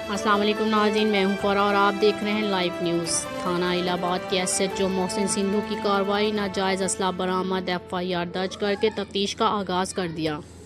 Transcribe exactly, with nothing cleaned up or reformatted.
अस्सलाम वालेकुम नाज़रीन, मैं हूं फौरा और आप देख रहे हैं लाइव न्यूज़। थाना आबाद के S H O Mohsin Sindhu की कार्रवाई नाजायज़ असला बरामद एफ आई आर दर्ज करके तफ्तीश का आगाज़ कर दिया।